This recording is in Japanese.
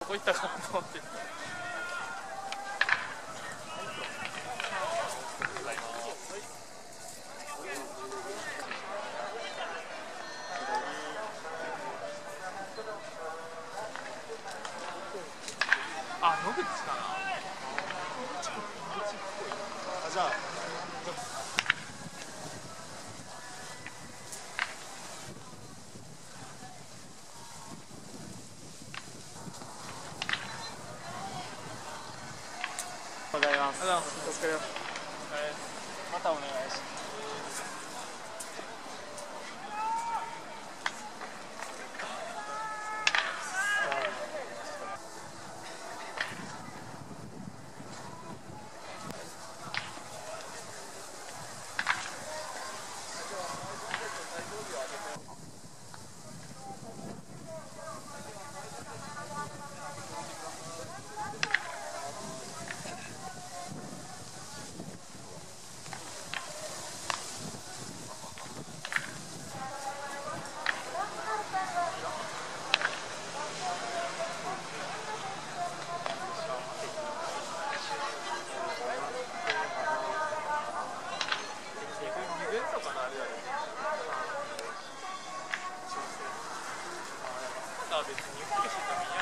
こういったかなと思って。あ、野口かな。 あ、じゃあ。 おはようございます。 お疲れ様。 またお願いします。別にゆっくりしてたらいい。